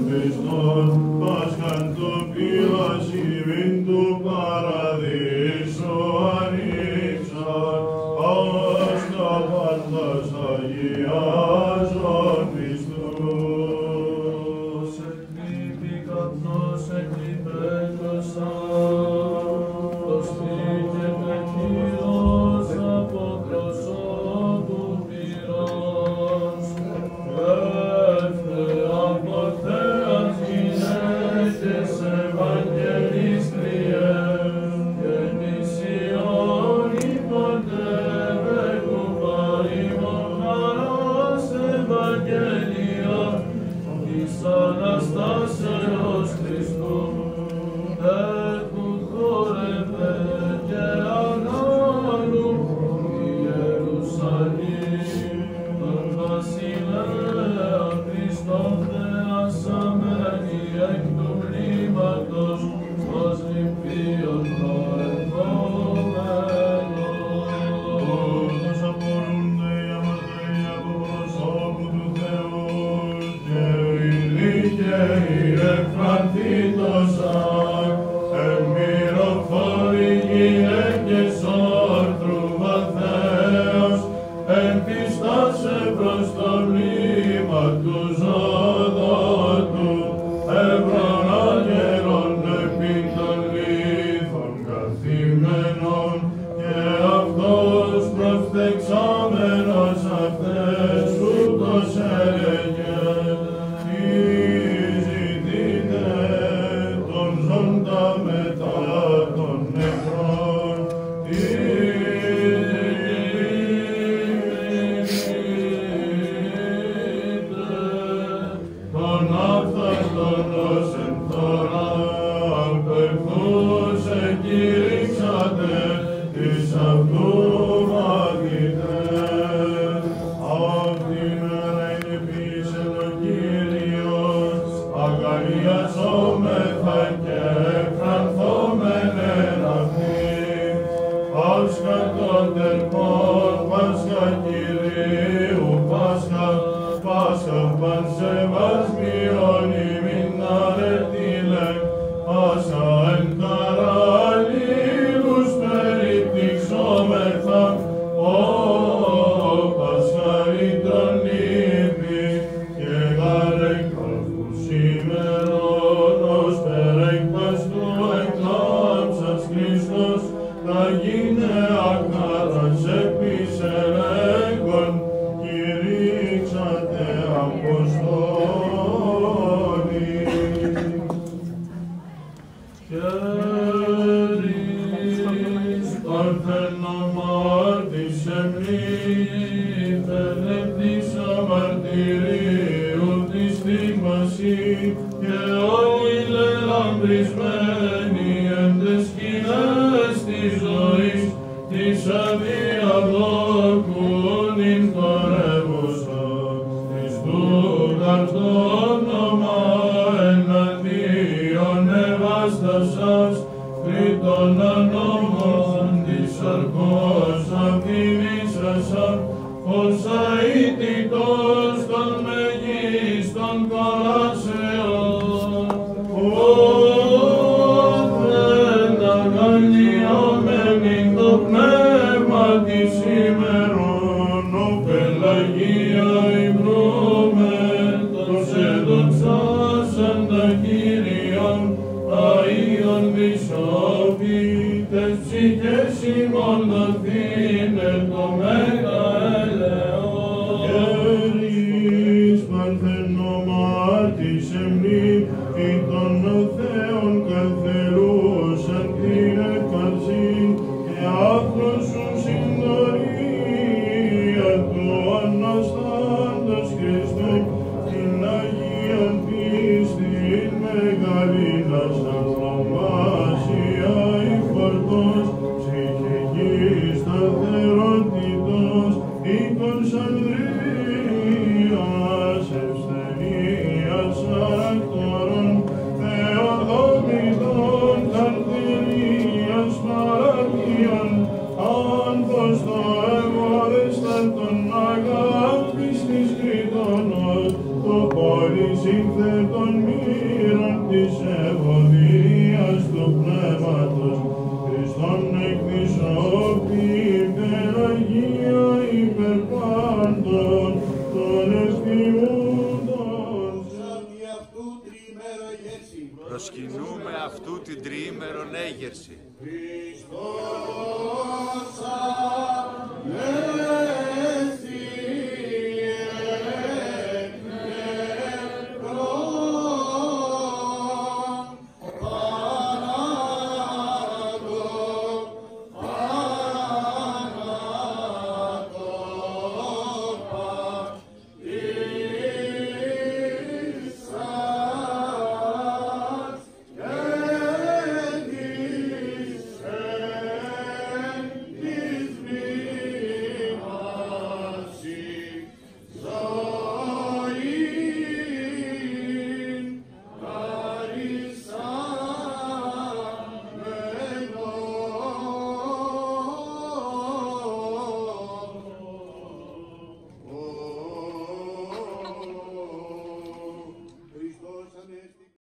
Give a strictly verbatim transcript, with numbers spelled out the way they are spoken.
Χριστόν, Πάσχαν το πυλασίβην του παραδείσου ανοίξαν, ως τα πάντας αγιάζον Χριστούς. Εκκλείπει καθώς εκκλειπέτωσαν, προστίκεται Κύριος από προσώπου πυρός. Έφτε από θέας γυναίκες Ευαγγελίστριες, και νησιών υποτεύεκου παρήμων χαράς Ευαγγελία, της Αναστάσεως Χριστού. Εκου χόρευε και ανάλου η Ιερουσαλήμ, τον βασιλέα Χριστόν θεασαμένη εκ του μνήματος, ως νηπίον προερχόμενος. Όπως απορούνται οι αμαρτωλοί από προσώπου του Θεού, και οι δίκαιοι εκφρανθήτωσαν, εν μυροφόροι γυναίκες όρθρου βαθέως, εν πιστάσε προς το μνήμα του ζωδότου, εύρων αγγέλων επί των λίθων καθημένων, και αυτός προφθεξάμενος αυτές ούτως έλεγε, τι ζητείτε τον ζώντα μετά των νεκρών, τι ζητείτε τον άφθαρτον ως εν τώρα απεχθούς εκηρύξατε της αυτού μαθητές. Αυτή μέρα είναι πείσεν ο Κύριος, αγαλιαζόμεθα και εκφρανθόμεν εν αυτήν. Πάσχα των τερπών, Πάσχα Κυρίου, Πάσχα, Πάσχα πανσεβασμιών ημίν αρετήλε, Πάσχα εν καραλίλους περιπτυξόμεθα, ο Πασχαρίτρον λύπη, και γαρεκτρόφου σήμερον ως περέκπαστου εκλάμψας Χριστός, θα γίνε ακάρας επισερέγκον, κηρύξατε Αποστόλοι. Χαίρις παρθενομάτισε μνήμη, φαινεύτησα μαρτυρίου της στιγμασί, και όλοι λελαμπρισμένοι εν τες σκηνές της ζωής, της αδιαδόκουν ειν χορεύουσα, Χριστού καρτό όνομα εναντίον ευάστασας, κρήτων ανόμων της αρκός αμφιμίσασα, ως αίτητος των μεγίστων κολάσεων. Όθεν αγαλιόμενοι το πνεύμα της ημερών, ο Πελαγία υμνούμε, τους εδοξάσαντα Κύριον, αΐων βυσσόβοι, τες ψυχές ημών δοθήνε το μέγα έλεος. Γερής παρθενομάτισε μνήμη των Θεών καθερούσαν την εκφαρσήν, και άφροσουν συντορία του Αναστάντος Χριστού, την Αγίαν πίστην μεγαλύνας ακρομάσια η φορτός, ψυχικής σταθερότητος, οίκος Ανδρείας, ευσθενείας χαρακτώρων, θεοδόμητων καρτηρίας παραγίων, αν πως το εγώρεσταν των αγάπης της Κρήτωνος, το πόλης ήλθε των μη της ευωδίας του Πνεύματος, Χριστόν εκδισόπιν Αγία υπερπάντων των ευθυμούντων. Σάτι αυτού τριήμερο γέρση. Προσκυνούμε αυτού την τριήμερον έγερση.